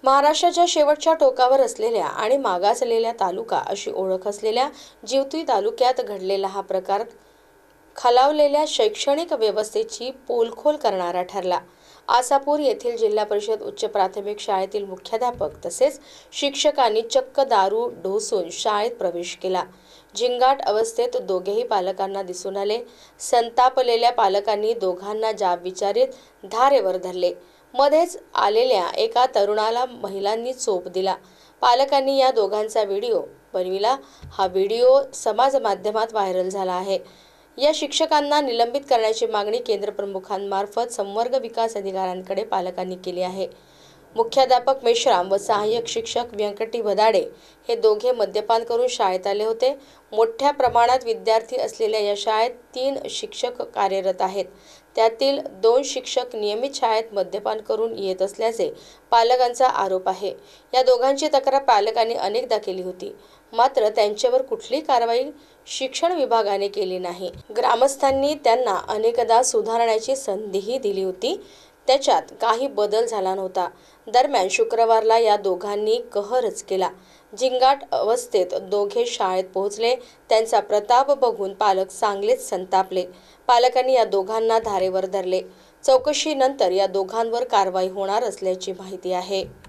महाराष्ट्राच्या शेवटच्या टोकावर असलेल्या आणि मागासलेल्या तालुका अशी ओळख असलेल्या जिवती तालुक्यात घडलेला हा प्रकार खालावलेल्या शैक्षणिक व्यवस्थेची पोलखोल करणारा ठरला। आसापूर येथील जिल्हा परिषद उच्च प्राथमिक शाळेतील मुख्याध्यापक तसेच शिक्षकांनी चक्क दारू ढोसून शाळेत प्रवेश केला। झिंगाट अवस्थेत दोघेही पालकांना दिसून आले। संतापलेल्या पालकांनी दोघांना जाब विचारित धारेवर धरले। मध्येच आलेल्या एका तरुणाला महिलांनी चोप दिला। पालकांनी या दोघांचा व्हिडिओ बनविला। हा व्हिडिओ समाज माध्यमात व्हायरल झाला आहे। या शिक्षकांना निलंबित करण्याची मागणी केंद्र प्रमुखांमार्फत संवर्ग विकास अधिकाऱ्यांकडे पालकांनी केली आहे। मुख्याध्यापक मेश्राम व सहाय्यक शिक्षक व्यंकटी भदाडे हे दोघे मद्यपान करून शाळेत आले होते। मोठ्या प्रमाणात विद्यार्थी असलेल्या या शाळेत 3 शिक्षक कार्यरत आहेत। त्यातील 2 शिक्षक नियमित शाळेत मद्यपान करून येत असल्याचे पालकांचा आरोप आहे। या दोघांची तक्रार पालकांनी अनेकदा केली होती, मात्र त्यांच्यावर कुठलीही कारवाई शिक्षण विभागाने केली नाही। ग्रामस्थांनी त्यांना अनेकदा सुधारण्याची संधीही दिली होती, त्याच्यात काही बदल झाला नव्हता। दरम्यान शुक्रवारला या दोघांनी कहरच केला। झिंगाट अवस्थेत दोघे शाळेत पोहोचले। त्यांचा प्रताप बघून पालक चांगलेच संतापले। पालकांनी या दोघांना धारेवर धरले। चौकशीनंतर या दोघांवर कारवाई होणार असल्याची माहिती आहे।